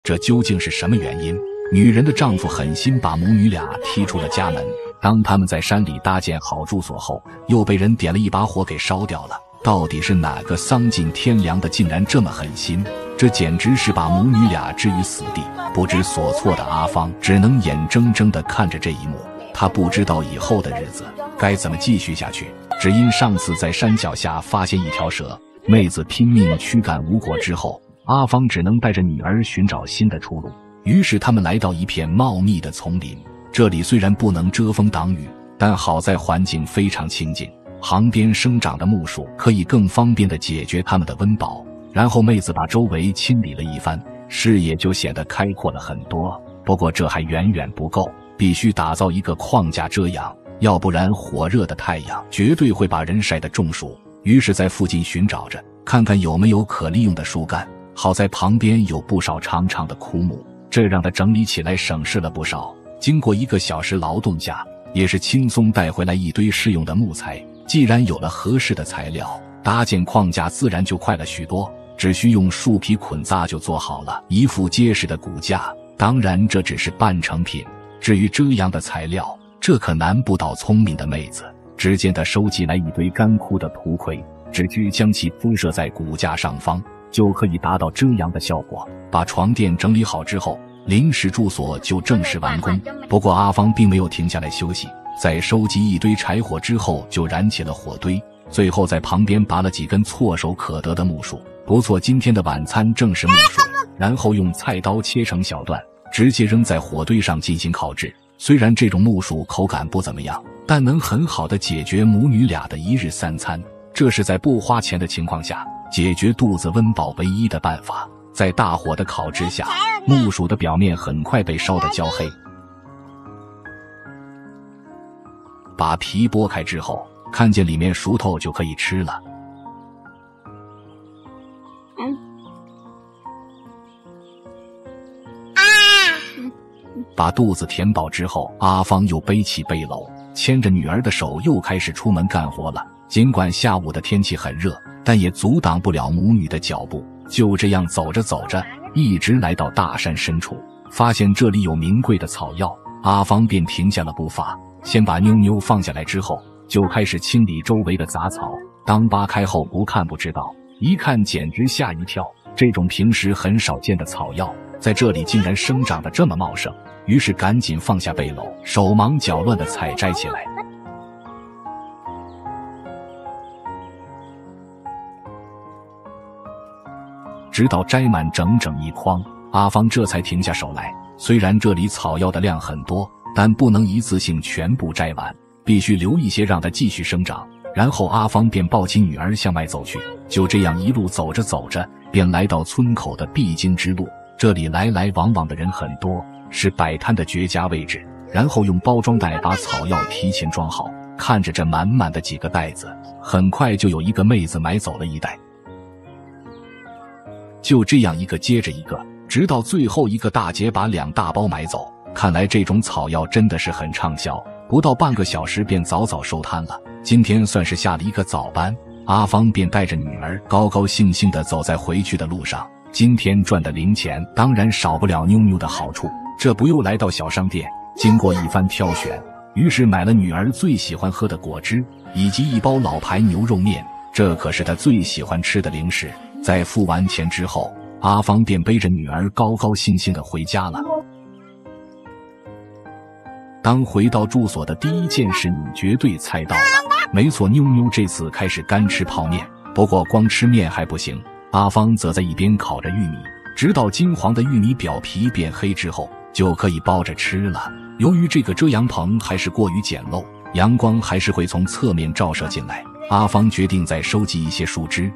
这究竟是什么原因？女人的丈夫狠心把母女俩踢出了家门，当他们在山里搭建好住所后，又被人点了一把火给烧掉了。到底是哪个丧尽天良的竟然这么狠心？这简直是把母女俩置于死地。不知所措的阿芳只能眼睁睁地看着这一幕，她不知道以后的日子该怎么继续下去。只因上次在山脚下发现一条蛇，妹子拼命驱赶无果之后，阿芳只能带着女儿寻找新的出路。于是他们来到一片茂密的丛林，这里虽然不能遮风挡雨，但好在环境非常清静，旁边生长的木树可以更方便地解决他们的温饱。然后妹子把周围清理了一番，视野就显得开阔了很多。不过这还远远不够，必须打造一个框架遮阳，要不然火热的太阳绝对会把人晒得中暑。于是在附近寻找着，看看有没有可利用的树干。好在旁边有不少长长的枯木，这让他整理起来省事了不少。经过1个小时劳动下，也是轻松带回来一堆适用的木材。既然有了合适的材料，搭建框架自然就快了许多，只需用树皮捆扎就做好了一副结实的骨架。当然这只是半成品，至于遮阳的材料，这可难不倒聪明的妹子。只见她收集来一堆干枯的土葵，只需将其铺设在骨架上方，就可以达到遮阳的效果。把床垫整理好之后，临时住所就正式完工。不过阿芳并没有停下来休息，在收集一堆柴火之后就燃起了火堆，最后在旁边拔了几根唾手可得的木树。不错，今天的晚餐正是木薯。然后用菜刀切成小段，直接扔在火堆上进行烤制。虽然这种木薯口感不怎么样，但能很好的解决母女俩的1日3餐。这是在不花钱的情况下解决肚子温饱唯一的办法。在大火的烤制下，木薯的表面很快被烧得焦黑。把皮剥开之后，看见里面熟透就可以吃了。把肚子填饱之后，阿芳又背起背篓，牵着女儿的手又开始出门干活了。尽管下午的天气很热，但也阻挡不了母女的脚步。就这样走着走着，一直来到大山深处，发现这里有名贵的草药，阿芳便停下了步伐，先把妞妞放下来之后，就开始清理周围的杂草。当扒开后不看不知道，一看简直吓一跳，这种平时很少见的草药在这里竟然生长得这么茂盛。于是赶紧放下背篓，手忙脚乱地采摘起来。直到摘满整整1筐，阿芳这才停下手来。虽然这里草药的量很多，但不能一次性全部摘完，必须留一些让它继续生长。然后阿芳便抱起女儿向外走去。就这样一路走着走着，便来到村口的必经之路。这里来来往往的人很多，是摆摊的绝佳位置。然后用包装袋把草药提前装好，看着这满满的几个袋子，很快就有一个妹子买走了1袋。就这样一个接着一个，直到最后一个大姐把2大包买走。看来这种草药真的是很畅销，不到半个小时便早早收摊了。今天算是下了一个早班，阿芳便带着女儿高高兴兴地走在回去的路上。今天赚的零钱当然少不了妞妞的好处，这不又来到小商店，经过一番挑选，于是买了女儿最喜欢喝的果汁，以及1包老牌牛肉面，这可是她最喜欢吃的零食。在付完钱之后，阿芳便背着女儿高高兴兴地回家了。当回到住所的第一件事，你绝对猜到了，没错，妞妞这次开始干吃泡面。不过光吃面还不行，阿芳则在一边烤着玉米，直到金黄的玉米表皮变黑之后，就可以包着吃了。由于这个遮阳棚还是过于简陋，阳光还是会从侧面照射进来，阿芳决定再收集一些树枝。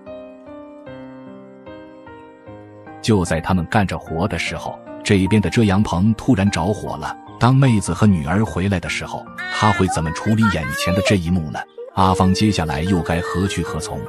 就在他们干着活的时候，这边的遮阳棚突然着火了。当妹子和女儿回来的时候，她会怎么处理眼前的这一幕呢？阿芳接下来又该何去何从？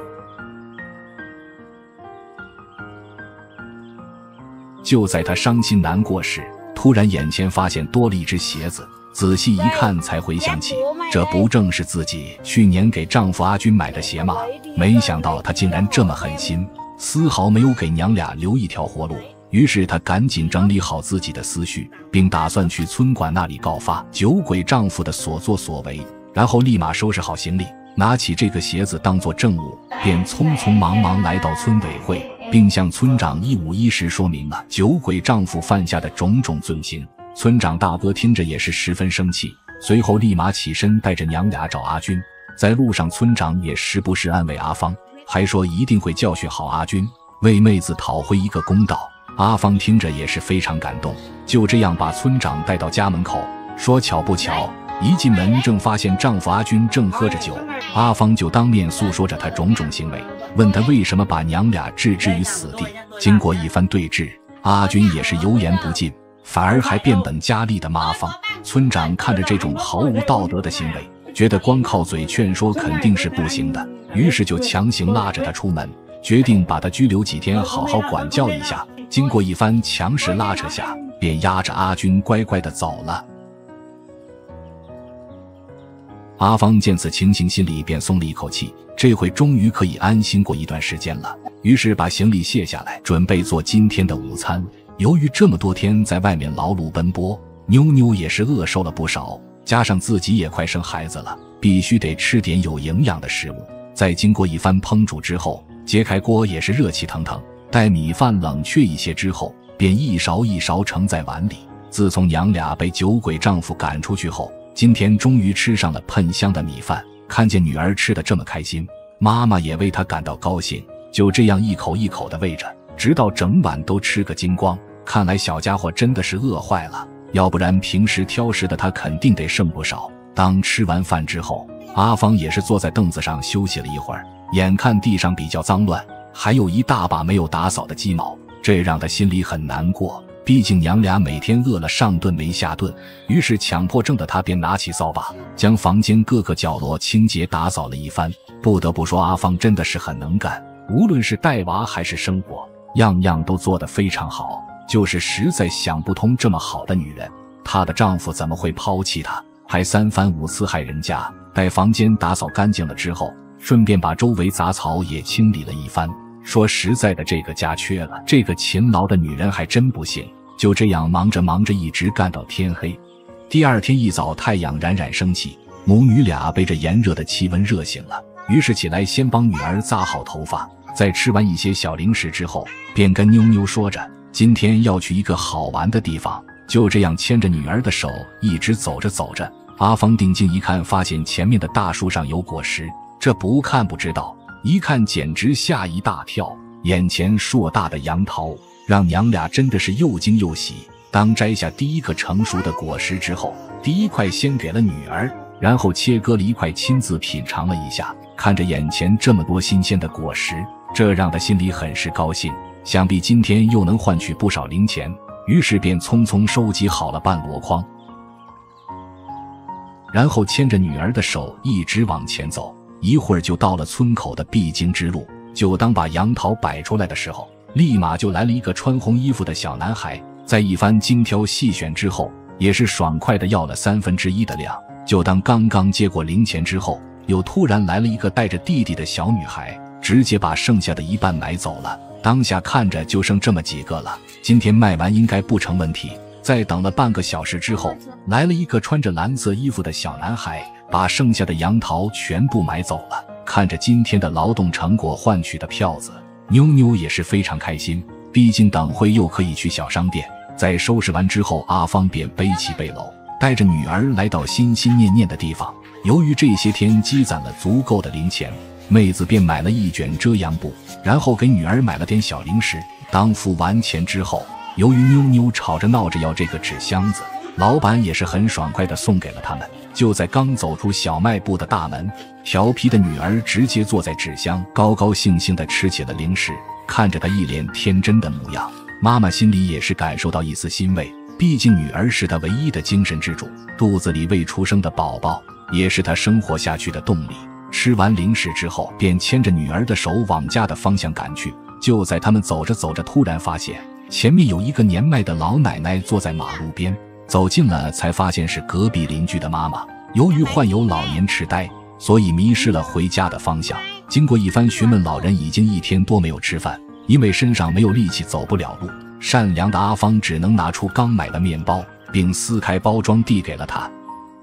就在她伤心难过时，突然眼前发现多了一只鞋子，仔细一看才回想起，这不正是自己去年给丈夫阿军买的鞋吗？没想到他竟然这么狠心，丝毫没有给娘俩留一条活路。 于是她赶紧整理好自己的思绪，并打算去村管那里告发酒鬼丈夫的所作所为，然后立马收拾好行李，拿起这个鞋子当作证物，便匆匆忙忙来到村委会，并向村长一五一十说明了酒鬼丈夫犯下的种种罪行。村长大哥听着也是十分生气，随后立马起身带着娘俩找阿军。在路上，村长也时不时安慰阿芳，还说一定会教训好阿军，为妹子讨回一个公道。阿芳听着也是非常感动，就这样把村长带到家门口。说巧不巧，一进门正发现丈夫阿军正喝着酒，阿芳就当面诉说着他种种行为，问他为什么把娘俩置之于死地。经过一番对峙，阿军也是油盐不进，反而还变本加厉的骂阿芳。村长看着这种毫无道德的行为，觉得光靠嘴劝说肯定是不行的，于是就强行拉着他出门，决定把他拘留几天，好好管教一下。经过一番强势拉扯下，便押着阿军乖乖地走了。阿芳见此情形，心里便松了一口气，这回终于可以安心过一段时间了。于是把行李卸下来，准备做今天的午餐。由于这么多天在外面劳碌奔波，妞妞也是饿瘦了不少，加上自己也快生孩子了，必须得吃点有营养的食物。在经过一番烹煮之后，揭开锅也是热气腾腾，待米饭冷却一些之后，便一勺一勺盛在碗里。自从娘俩被酒鬼丈夫赶出去后，今天终于吃上了喷香的米饭。看见女儿吃得这么开心，妈妈也为她感到高兴，就这样一口一口地喂着，直到整碗都吃个精光。看来小家伙真的是饿坏了，要不然平时挑食的他肯定得剩不少。当吃完饭之后，阿芳也是坐在凳子上休息了一会儿，眼看地上比较脏乱，还有一大把没有打扫的鸡毛，这让他心里很难过。毕竟娘俩每天饿了上顿没下顿，于是强迫症的他便拿起扫把，将房间各个角落清洁打扫了一番。不得不说，阿芳真的是很能干，无论是带娃还是生活，样样都做得非常好。就是实在想不通，这么好的女人，她的丈夫怎么会抛弃她，还三番五次害人家。待房间打扫干净了之后，顺便把周围杂草也清理了一番。说实在的，这个家缺了这个勤劳的女人还真不行。就这样忙着忙着，一直干到天黑。第二天一早，太阳冉冉升起，母女俩被这炎热的气温热醒了，于是起来先帮女儿扎好头发，在吃完一些小零食之后，便跟妞妞说着今天要去一个好玩的地方。就这样牵着女儿的手一直走着走着，阿芳定睛一看，发现前面的大树上有果实，这不看不知道，一看简直吓一大跳。眼前硕大的杨桃让娘俩真的是又惊又喜。当摘下第一个成熟的果实之后，第一块先给了女儿，然后切割了一块亲自品尝了一下。看着眼前这么多新鲜的果实，这让她心里很是高兴，想必今天又能换取不少零钱，于是便匆匆收集好了半箩筐，然后牵着女儿的手一直往前走，一会儿就到了村口的必经之路。就当把杨桃摆出来的时候，立马就来了一个穿红衣服的小男孩，在一番精挑细选之后，也是爽快地要了1/3的量。就当刚刚接过零钱之后，又突然来了一个带着弟弟的小女孩，直接把剩下的一半买走了。当下看着就剩这么几个了，今天卖完应该不成问题。在等了半个小时之后，来了一个穿着蓝色衣服的小男孩，把剩下的杨桃全部买走了。看着今天的劳动成果换取的票子，妞妞也是非常开心，毕竟等会又可以去小商店。在收拾完之后，阿芳便背起背篓，带着女儿来到心心念念的地方。由于这些天积攒了足够的零钱，妹子便买了一卷遮阳布，然后给女儿买了点小零食。当付完钱之后，由于妞妞吵着闹着要这个纸箱子，老板也是很爽快地送给了他们。就在刚走出小卖部的大门，调皮的女儿直接坐在纸箱，高高兴兴地吃起了零食。看着她一脸天真的模样，妈妈心里也是感受到一丝欣慰，毕竟女儿是她唯一的精神支柱，肚子里未出生的宝宝也是她生活下去的动力。吃完零食之后，便牵着女儿的手往家的方向赶去。就在他们走着走着，突然发现前面有一个年迈的老奶奶坐在马路边，走近了才发现是隔壁邻居的妈妈。由于患有老年痴呆，所以迷失了回家的方向。经过一番询问，老人已经1天多没有吃饭，因为身上没有力气走不了路， 善良的阿芳只能拿出刚买的面包，并撕开包装递给了他。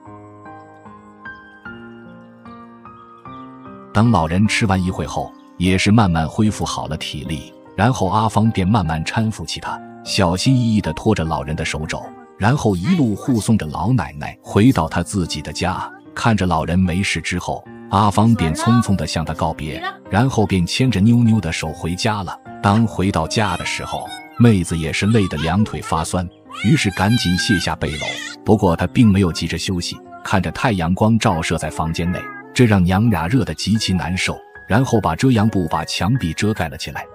等老人吃完一会后，也是慢慢恢复好了体力，然后阿芳便慢慢搀扶起他，小心翼翼地拖着老人的手肘，然后一路护送着老奶奶回到他自己的家。看着老人没事之后，阿芳便匆匆地向他告别，然后便牵着妞妞的手回家了。当回到家的时候，妹子也是累得两腿发酸，于是赶紧卸下背篓。不过她并没有急着休息，看着太阳光照射在房间内，这让娘俩热得极其难受，然后把遮阳布把墙壁遮盖了起来。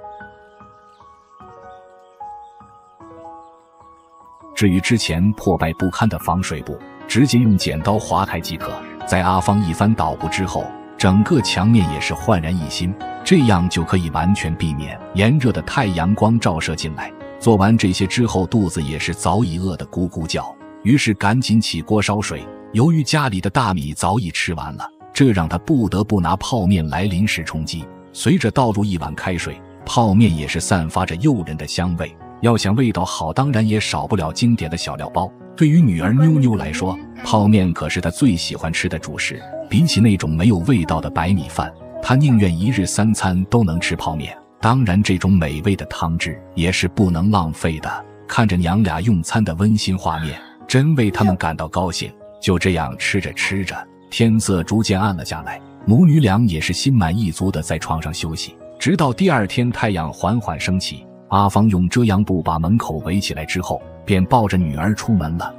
至于之前破败不堪的防水布，直接用剪刀划开即可。在阿芳一番捣鼓之后，整个墙面也是焕然一新，这样就可以完全避免炎热的太阳光照射进来。做完这些之后，肚子也是早已饿得咕咕叫，于是赶紧起锅烧水。由于家里的大米早已吃完了，这让他不得不拿泡面来临时充饥。随着倒入一碗开水，泡面也是散发着诱人的香味。要想味道好，当然也少不了经典的小料包。对于女儿妞妞来说，泡面可是她最喜欢吃的主食。比起那种没有味道的白米饭，她宁愿一日三餐都能吃泡面。当然，这种美味的汤汁也是不能浪费的。看着娘俩用餐的温馨画面，真为他们感到高兴。就这样吃着吃着，天色逐渐暗了下来，母女俩也是心满意足地在床上休息，直到第二天太阳缓缓升起。阿芳用遮阳布把门口围起来之后，便抱着女儿出门了。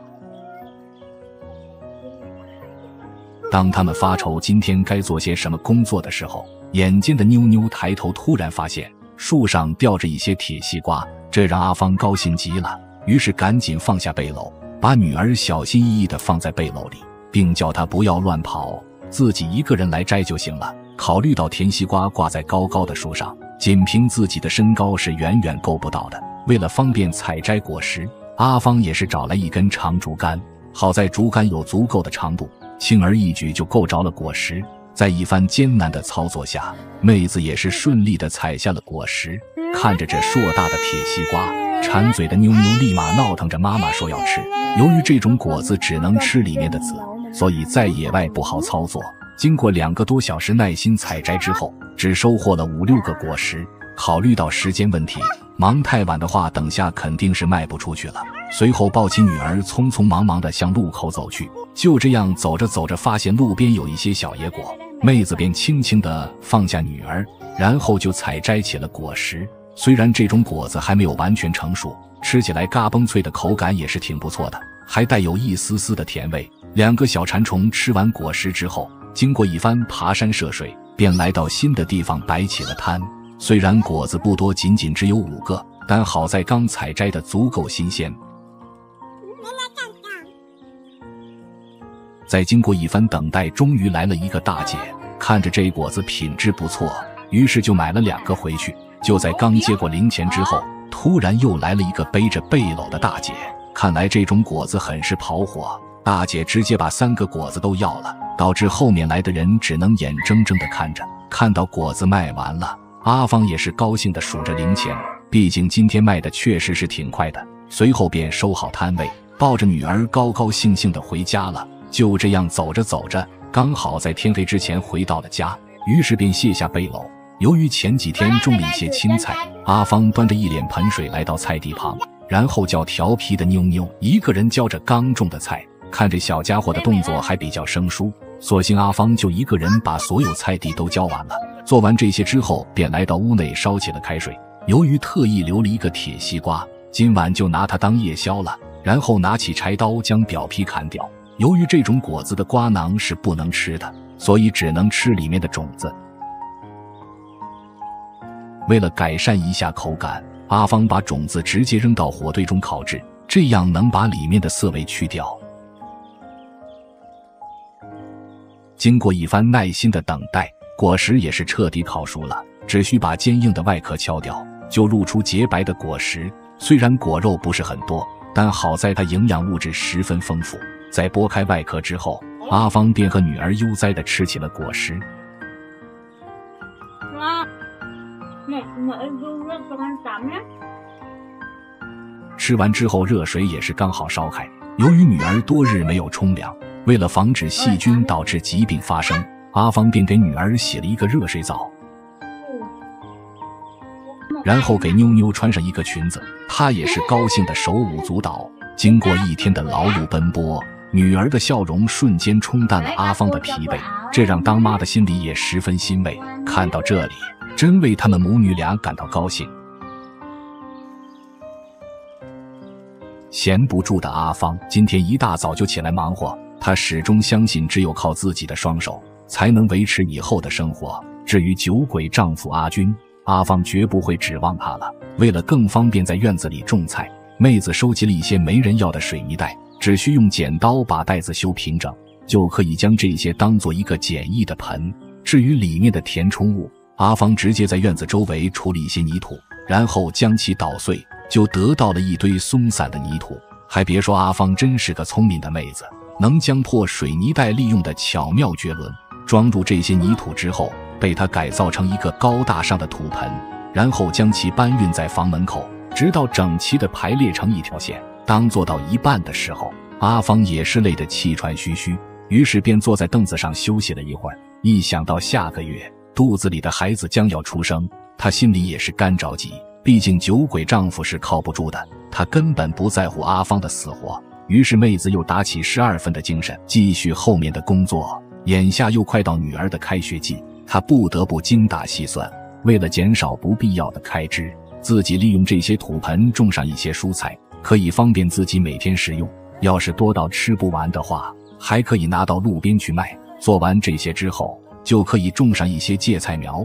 当他们发愁今天该做些什么工作的时候，眼尖的妞妞抬头突然发现树上吊着一些铁西瓜，这让阿芳高兴极了，于是赶紧放下背篓，把女儿小心翼翼地放在背篓里，并叫她不要乱跑，自己一个人来摘就行了。考虑到甜西瓜挂在高高的树上，仅凭自己的身高是远远够不到的，为了方便采摘果实，阿芳也是找来一根长竹竿。好在竹竿有足够的长度，轻而易举就够着了果实。在一番艰难的操作下，妹子也是顺利地采下了果实。看着这硕大的铁西瓜，馋嘴的妞妞立马闹腾着妈妈说要吃。由于这种果子只能吃里面的籽，所以在野外不好操作。经过2个多小时耐心采摘之后，只收获了5、6个果实。考虑到时间问题，忙太晚的话等下肯定是卖不出去了。随后抱起女儿匆匆忙忙地向路口走去。就这样走着走着，发现路边有一些小野果，妹子便轻轻地放下女儿，然后就采摘起了果实。虽然这种果子还没有完全成熟，吃起来嘎嘣脆的口感也是挺不错的，还带有一丝丝的甜味。2个小馋虫吃完果实之后，经过一番爬山涉水，便来到新的地方摆起了摊。虽然果子不多，仅仅只有5个，但好在刚采摘的足够新鲜。在经过一番等待，终于来了一个大姐，看着这果子品质不错，于是就买了2个回去。就在刚接过零钱之后，突然又来了一个背着背篓的大姐，看来这种果子很是跑火。大姐直接把3个果子都要了，导致后面来的人只能眼睁睁地看着。看到果子卖完了，阿芳也是高兴地数着零钱，毕竟今天卖的确实是挺快的。随后便收好摊位，抱着女儿高高兴兴地回家了。就这样走着走着，刚好在天黑之前回到了家，于是便卸下背篓。由于前几天种了一些青菜，阿芳端着一脸盆水来到菜地旁，然后叫调皮的妞妞一个人浇着刚种的菜。看这小家伙的动作还比较生疏，索性阿芳就一个人把所有菜地都浇完了。做完这些之后，便来到屋内烧起了开水。由于特意留了一个铁西瓜，今晚就拿它当夜宵了。然后拿起柴刀将表皮砍掉。由于这种果子的瓜囊是不能吃的，所以只能吃里面的种子。为了改善一下口感，阿芳把种子直接扔到火堆中烤制，这样能把里面的涩味去掉。经过一番耐心的等待，果实也是彻底烤熟了，只需把坚硬的外壳敲掉，就露出洁白的果实。虽然果肉不是很多，但好在它营养物质十分丰富。在剥开外壳之后，阿芳便和女儿悠哉地吃起了果实。 吃完之后热水也是刚好烧开。由于女儿多日没有冲凉，为了防止细菌导致疾病发生，阿芳便给女儿洗了一个热水澡，然后给妞妞穿上一个裙子，她也是高兴的手舞足蹈。经过一天的劳碌奔波，女儿的笑容瞬间冲淡了阿芳的疲惫，这让当妈的心里也十分欣慰。看到这里，真为他们母女俩感到高兴。闲不住的阿芳今天一大早就起来忙活，她始终相信只有靠自己的双手才能维持以后的生活。至于酒鬼丈夫阿军，阿芳绝不会指望他了。为了更方便在院子里种菜，妹子收集了一些没人要的水泥袋，只需用剪刀把袋子修平整，就可以将这些当做一个简易的盆。至于里面的填充物，阿芳直接在院子周围处理一些泥土，然后将其捣碎，就得到了一堆松散的泥土。还别说，阿芳真是个聪明的妹子，能将破水泥袋利用的巧妙绝伦。装入这些泥土之后，被她改造成一个高大上的土盆，然后将其搬运在房门口，直到整齐地排列成一条线。当做到一半的时候，阿芳也是累得气喘吁吁，于是便坐在凳子上休息了一会儿。一想到下个月肚子里的孩子将要出生，她心里也是干着急。毕竟酒鬼丈夫是靠不住的，她根本不在乎阿芳的死活。于是妹子又打起12分的精神，继续后面的工作。眼下又快到女儿的开学季，她不得不精打细算，为了减少不必要的开支，自己利用这些土盆种上一些蔬菜，可以方便自己每天食用。要是多到吃不完的话，还可以拿到路边去卖。做完这些之后，就可以种上一些芥菜苗。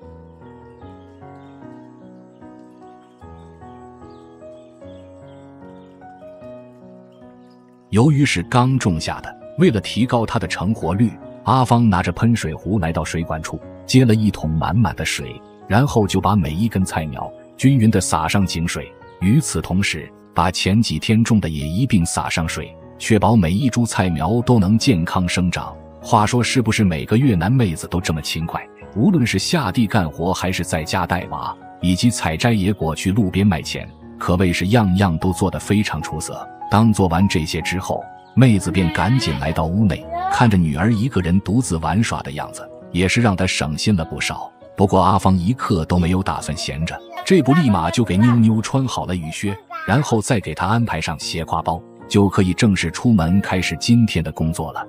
由于是刚种下的，为了提高它的成活率，阿芳拿着喷水壶来到水管处，接了一桶满满的水，然后就把每一根菜苗均匀地撒上井水。与此同时，把前几天种的也一并撒上水，确保每一株菜苗都能健康生长。话说，是不是每个越南妹子都这么勤快？无论是下地干活，还是在家带娃，以及采摘野果去路边卖钱，可谓是样样都做得非常出色。当做完这些之后，妹子便赶紧来到屋内，看着女儿一个人独自玩耍的样子，也是让她省心了不少。不过阿芳一刻都没有打算闲着，这不立马就给妞妞穿好了雨靴，然后再给她安排上斜挎包，就可以正式出门开始今天的工作了。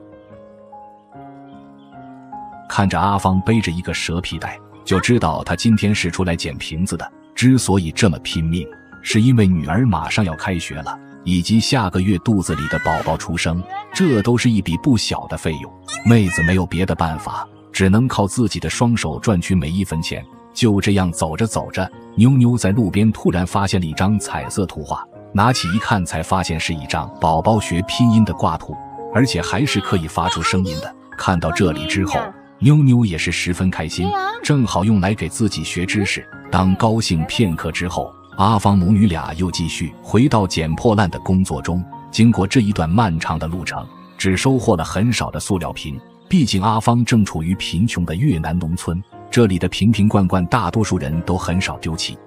看着阿芳背着一个蛇皮袋，就知道她今天是出来捡瓶子的。之所以这么拼命，是因为女儿马上要开学了，以及下个月肚子里的宝宝出生，这都是一笔不小的费用。妹子没有别的办法，只能靠自己的双手赚取每一分钱。就这样走着走着，妞妞在路边突然发现了一张彩色图画，拿起一看才发现是一张宝宝学拼音的挂图，而且还是可以发出声音的。看到这里之后，妞妞也是十分开心，正好用来给自己学知识。当高兴片刻之后，阿芳母女俩又继续回到捡破烂的工作中。经过这一段漫长的路程，只收获了很少的塑料瓶。毕竟阿芳正处于贫穷的越南农村，这里的瓶瓶罐罐大多数人都很少丢弃。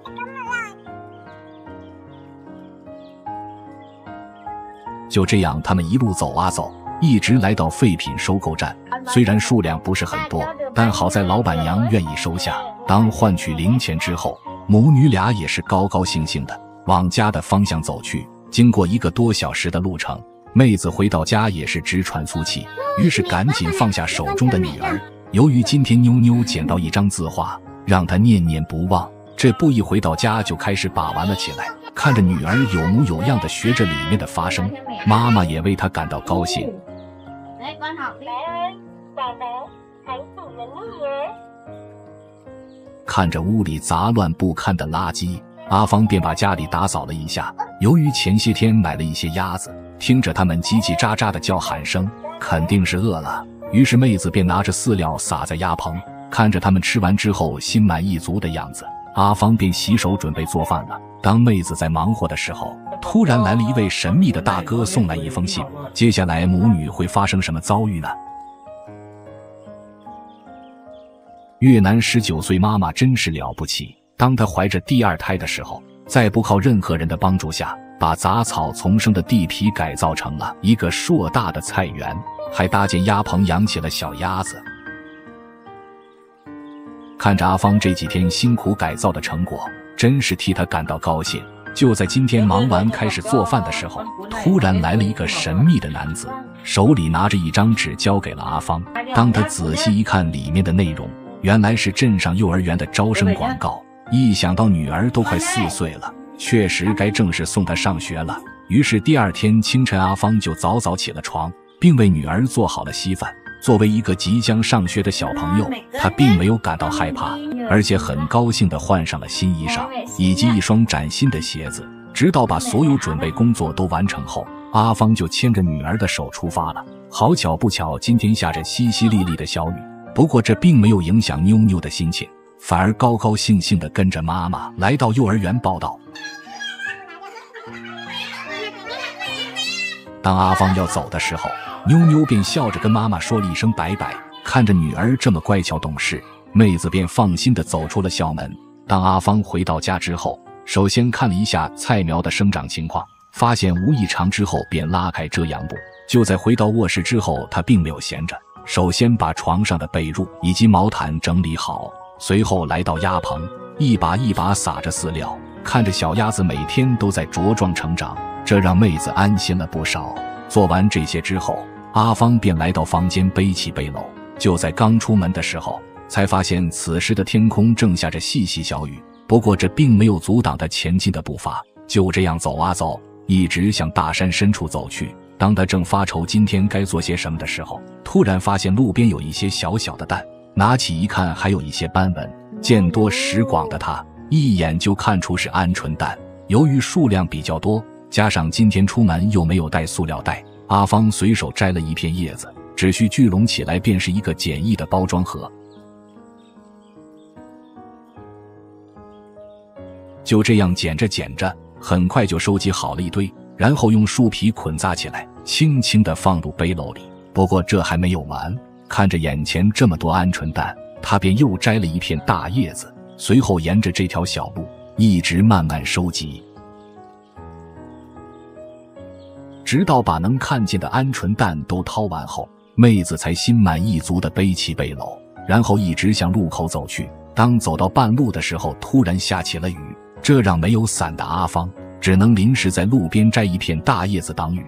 就这样，他们一路走啊走，一直来到废品收购站。虽然数量不是很多，但好在老板娘愿意收下。当换取零钱之后，母女俩也是高高兴兴的往家的方向走去。经过1个多小时的路程，妹子回到家也是直喘粗气，于是赶紧放下手中的女儿。由于今天妞妞捡到一张字画，让她念念不忘，这不一回到家就开始把玩了起来。看着女儿有模有样的学着里面的发声，妈妈也为她感到高兴。看着屋里杂乱不堪的垃圾，阿芳便把家里打扫了一下。由于前些天买了一些鸭子，听着它们叽叽喳喳的叫喊声，肯定是饿了，于是妹子便拿着饲料撒在鸭棚，看着它们吃完之后心满意足的样子，阿芳便洗手准备做饭了。当妹子在忙活的时候，突然来了一位神秘的大哥送来一封信。接下来母女会发生什么遭遇呢？越南19岁妈妈真是了不起，当她怀着第2胎的时候， 在不靠任何人的帮助下，把杂草丛生的地皮改造成了一个硕大的菜园，还搭建鸭棚养起了小鸭子。看着阿芳这几天辛苦改造的成果，真是替他感到高兴。就在今天忙完开始做饭的时候，突然来了一个神秘的男子，手里拿着一张纸交给了阿芳。当他仔细一看里面的内容，原来是镇上幼儿园的招生广告。一想到女儿都快4岁了，确实该正式送她上学了。于是第二天清晨，阿芳就早早起了床，并为女儿做好了稀饭。作为一个即将上学的小朋友，他并没有感到害怕，而且很高兴地换上了新衣裳以及一双崭新的鞋子。直到把所有准备工作都完成后，阿芳就牵着女儿的手出发了。好巧不巧，今天下着淅淅沥沥的小雨，不过这并没有影响妞妞的心情，反而高高兴兴地跟着妈妈来到幼儿园报到。当阿芳要走的时候，妞妞便笑着跟妈妈说了一声拜拜。看着女儿这么乖巧懂事，妹子便放心地走出了校门。当阿芳回到家之后，首先看了一下菜苗的生长情况，发现无异常之后，便拉开遮阳布。就在回到卧室之后，她并没有闲着，首先把床上的被褥以及毛毯整理好，随后来到鸭棚，一把一把撒着饲料，看着小鸭子每天都在茁壮成长，这让妹子安心了不少。做完这些之后，阿芳便来到房间背起背篓。就在刚出门的时候，才发现此时的天空正下着细细小雨，不过这并没有阻挡他前进的步伐。就这样走啊走，一直向大山深处走去。当他正发愁今天该做些什么的时候，突然发现路边有一些小小的蛋，拿起一看还有一些斑纹。见多识广的他一眼就看出是鹌鹑蛋。由于数量比较多，加上今天出门又没有带塑料袋，阿芳随手摘了一片叶子，只需聚拢起来便是一个简易的包装盒。就这样捡着捡着，很快就收集好了一堆，然后用树皮捆扎起来，轻轻地放入背篓里。不过这还没有完，看着眼前这么多鹌鹑蛋，他便又摘了一片大叶子，随后沿着这条小路一直慢慢收集，直到把能看见的鹌鹑蛋都掏完后，妹子才心满意足地背起背篓，然后一直向路口走去。当走到半路的时候，突然下起了雨，这让没有伞的阿芳只能临时在路边摘一片大叶子挡雨。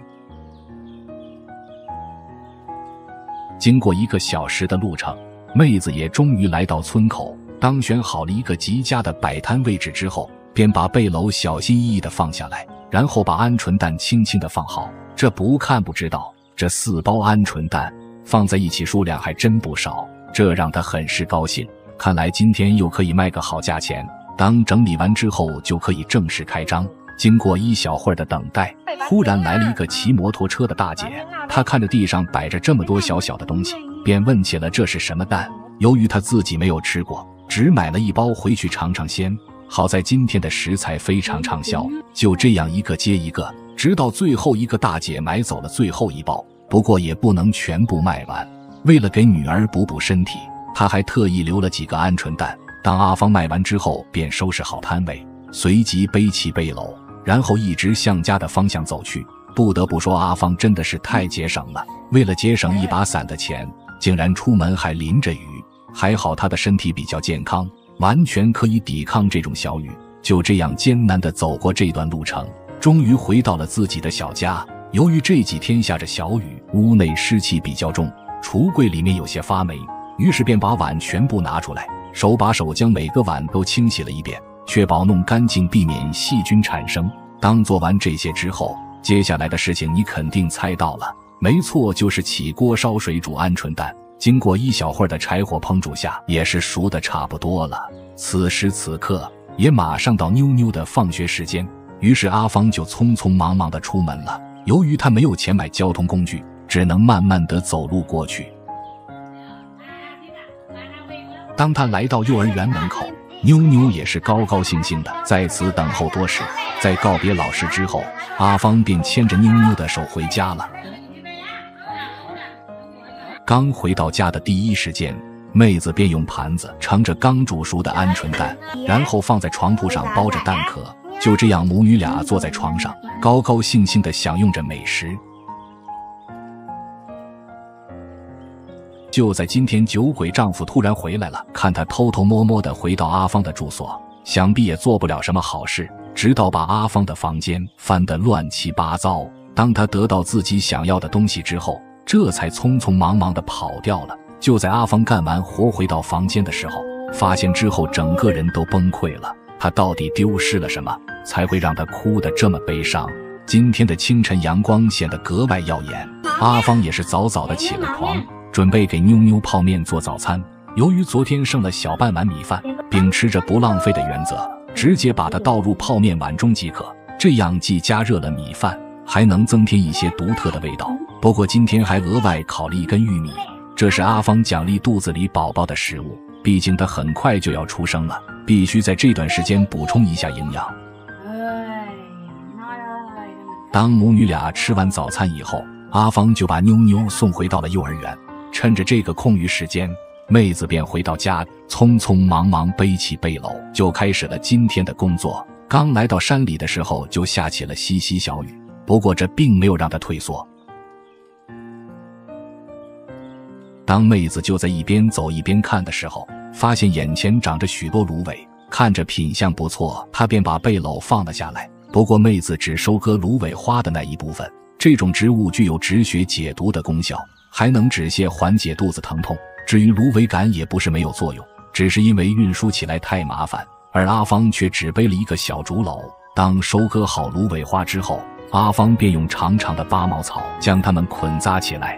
经过1个小时的路程，妹子也终于来到村口。当选好了一个极佳的摆摊位置之后，便把背篓小心翼翼地放下来，然后把鹌鹑蛋轻轻地放好。这不看不知道，这4包鹌鹑蛋放在一起数量还真不少，这让他很是高兴。看来今天又可以卖个好价钱。当整理完之后，就可以正式开张。经过一小会儿的等待，忽然来了一个骑摩托车的大姐。她看着地上摆着这么多小小的东西，便问起了这是什么蛋。由于她自己没有吃过，只买了1包回去尝尝鲜。好在今天的食材非常畅销，就这样一个接一个，直到最后一个大姐买走了最后1包。不过也不能全部卖完，为了给女儿补补身体，她还特意留了几个鹌鹑蛋。当阿芳卖完之后，便收拾好摊位，随即背起背篓，然后一直向家的方向走去。不得不说，阿芳真的是太节省了，为了节省1把伞的钱，竟然出门还淋着雨。还好她的身体比较健康，完全可以抵抗这种小雨。就这样艰难地走过这段路程，终于回到了自己的小家。由于这几天下着小雨，屋内湿气比较重，橱柜里面有些发霉，于是便把碗全部拿出来，手把手将每个碗都清洗了一遍，确保弄干净，避免细菌产生。当做完这些之后，接下来的事情你肯定猜到了，没错，就是起锅烧水煮鹌鹑蛋。经过一小会儿的柴火烹煮下，也是熟得差不多了。此时此刻也马上到妞妞的放学时间，于是阿芳就匆匆忙忙地出门了。由于她没有钱买交通工具，只能慢慢地走路过去。当他来到幼儿园门口，妞妞也是高高兴兴的在此等候多时。在告别老师之后，阿芳便牵着妞妞的手回家了。刚回到家的第一时间，妹子便用盘子盛着刚煮熟的鹌鹑蛋，然后放在床铺上包着蛋壳， 就这样，母女俩坐在床上，高高兴兴地享用着美食。就在今天，酒鬼丈夫突然回来了，看他偷偷摸摸地回到阿芳的住所，想必也做不了什么好事，直到把阿芳的房间翻得乱七八糟。当他得到自己想要的东西之后，这才匆匆忙忙地跑掉了。就在阿芳干完活回到房间的时候，发现之后整个人都崩溃了。他到底丢失了什么，才会让他哭得这么悲伤？今天的清晨阳光显得格外耀眼，阿芳也是早早地起了床，准备给妞妞泡面做早餐。由于昨天剩了小半碗米饭，秉持着不浪费的原则，直接把它倒入泡面碗中即可，这样既加热了米饭，还能增添一些独特的味道。不过今天还额外烤了一根玉米，这是阿芳奖励肚子里宝宝的食物，毕竟他很快就要出生了，必须在这段时间补充一下营养。当母女俩吃完早餐以后，阿芳就把妞妞送回到了幼儿园。趁着这个空余时间，妹子便回到家，匆匆忙忙背起背篓，就开始了今天的工作。刚来到山里的时候，就下起了淅淅小雨，不过这并没有让她退缩。当妹子就在一边走一边看的时候，发现眼前长着许多芦苇，看着品相不错，她便把背篓放了下来。不过妹子只收割芦苇花的那一部分，这种植物具有止血解毒的功效，还能止泻缓解肚子疼痛。至于芦苇杆也不是没有作用，只是因为运输起来太麻烦，而阿芳却只背了一个小竹篓。当收割好芦苇花之后，阿芳便用长长的拔毛草将它们捆扎起来，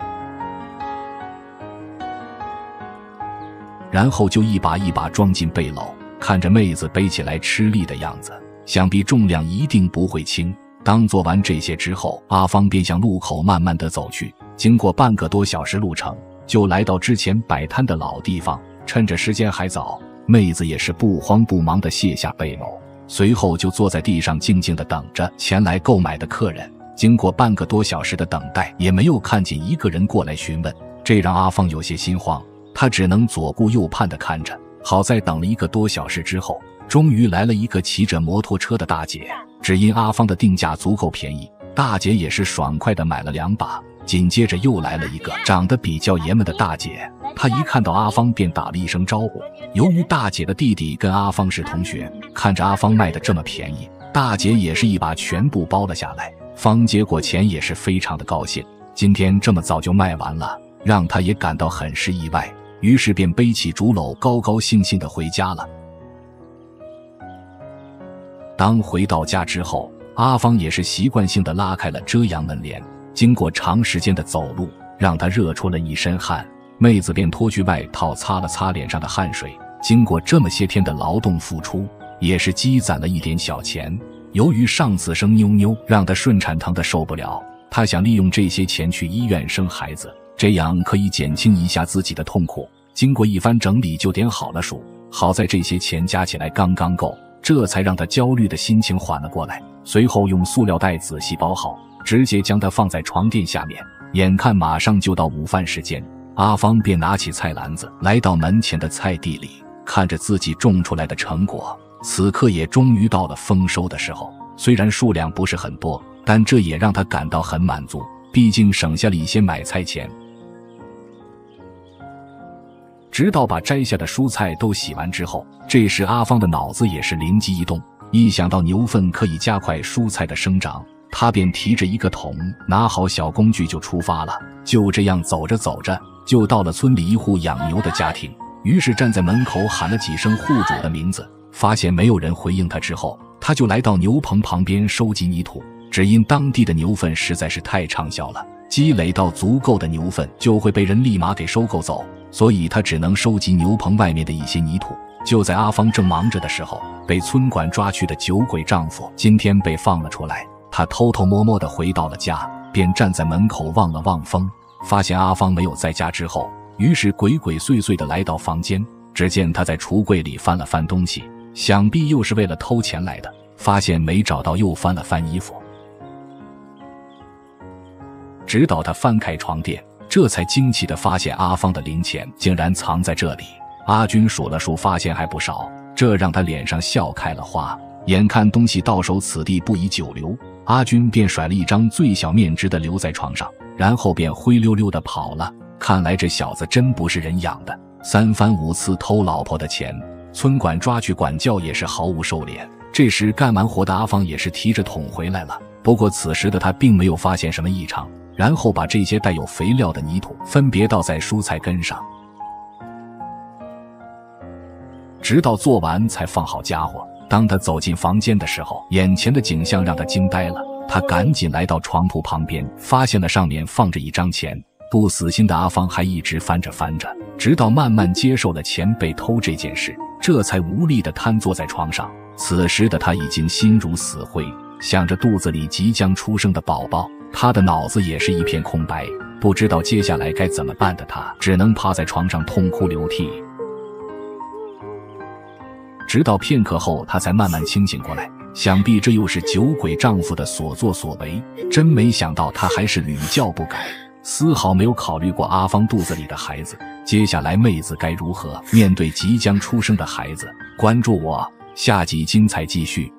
然后就一把一把装进背篓。看着妹子背起来吃力的样子，想必重量一定不会轻。当做完这些之后，阿芳便向路口慢慢地走去。经过半个多小时路程，就来到之前摆摊的老地方。趁着时间还早，妹子也是不慌不忙地卸下背篓，随后就坐在地上静静地等着前来购买的客人。经过半个多小时的等待，也没有看见一个人过来询问，这让阿芳有些心慌。她只能左顾右盼地看着。好在等了1个多小时之后，终于来了一个骑着摩托车的大姐。只因阿芳的定价足够便宜，大姐也是爽快地买了2把。紧接着又来了一个长得比较爷们的大姐，她一看到阿芳便打了一声招呼。由于大姐的弟弟跟阿芳是同学，看着阿芳卖得这么便宜，大姐也是一把全部包了下来。方接过钱也是非常的高兴，今天这么早就卖完了，让她也感到很是意外，于是便背起竹篓高高兴兴地回家了。当回到家之后，阿芳也是习惯性地拉开了遮阳门帘。经过长时间的走路，让她热出了一身汗，妹子便脱去外套擦了擦脸上的汗水。经过这么些天的劳动付出，也是积攒了一点小钱。由于上次生妞妞让她顺产疼得受不了，她想利用这些钱去医院生孩子，这样可以减轻一下自己的痛苦。经过一番整理，就点好了数。好在这些钱加起来刚刚够，这才让她焦虑的心情缓了过来。随后用塑料袋仔细包好，直接将它放在床垫下面。眼看马上就到午饭时间，阿芳便拿起菜篮子来到门前的菜地里，看着自己种出来的成果。此刻也终于到了丰收的时候，虽然数量不是很多，但这也让他感到很满足，毕竟省下了一些买菜钱。直到把摘下的蔬菜都洗完之后，这时阿芳的脑子也是灵机一动，一想到牛粪可以加快蔬菜的生长，他便提着一个桶，拿好小工具就出发了。就这样走着走着，就到了村里一户养牛的家庭。于是站在门口喊了几声户主的名字，发现没有人回应他之后，他就来到牛棚旁边收集泥土。只因当地的牛粪实在是太畅销了，积累到足够的牛粪就会被人立马给收购走，所以他只能收集牛棚外面的一些泥土。就在阿芳正忙着的时候，被村管抓去的酒鬼丈夫今天被放了出来。他偷偷摸摸地回到了家，便站在门口望了望风，发现阿芳没有在家之后，于是鬼鬼祟祟地来到房间。只见他在橱柜里翻了翻东西，想必又是为了偷钱来的，发现没找到，又翻了翻衣服。直到他翻开床垫，这才惊奇地发现阿芳的零钱竟然藏在这里。阿军数了数，发现还不少，这让他脸上笑开了花。 眼看东西到手，此地不宜久留，阿军便甩了一张最小面值的留在床上，然后便灰溜溜地跑了。看来这小子真不是人养的，3番5次偷老婆的钱，村管抓去管教也是毫无收敛。这时干完活的阿芳也是提着桶回来了，不过此时的他并没有发现什么异常，然后把这些带有肥料的泥土分别倒在蔬菜根上，直到做完才放好家伙。当他走进房间的时候，眼前的景象让他惊呆了。他赶紧来到床铺旁边，发现了上面放着一张钱。不死心的阿芳还一直翻着，直到慢慢接受了钱被偷这件事，这才无力地瘫坐在床上。此时的他已经心如死灰，想着肚子里即将出生的宝宝，他的脑子也是一片空白，不知道接下来该怎么办的他只能趴在床上痛哭流涕。直到片刻后他才慢慢清醒过来，想必这又是酒鬼丈夫的所作所为，真没想到他还是屡教不改，丝毫没有考虑过阿芳肚子里的孩子。接下来妹子该如何面对即将出生的孩子？关注我，下集精彩继续。